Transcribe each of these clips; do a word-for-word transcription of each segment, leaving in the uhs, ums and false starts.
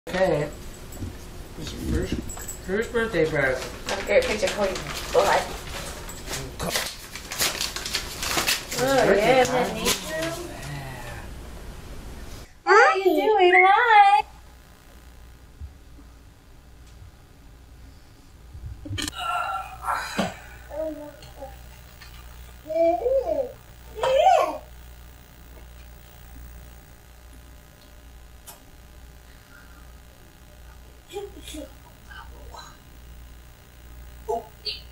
Okay. It's your first, first birthday present. Have a great picture, Cody. Go ahead. Oh, yeah, isn't that neat? How are you doing? Hi. Oh.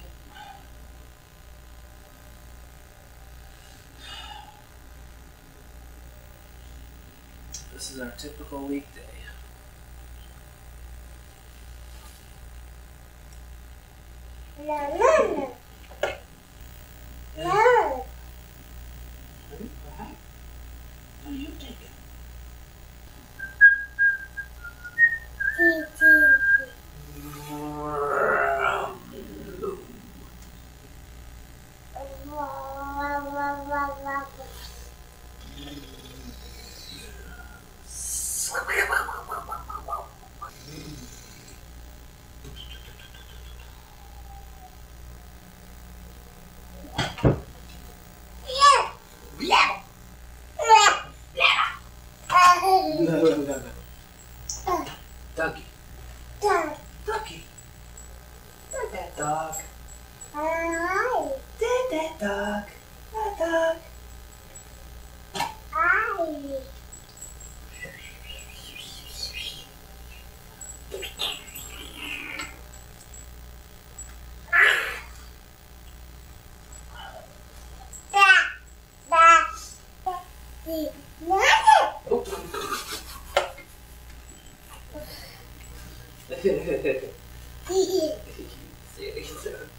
This is our typical weekday. No, no, no. No. No, you take it. Tea, tea. Doggy. Dog. Doggy. Did that dog. Hi. Did that dog. That dog. Hi. Oh.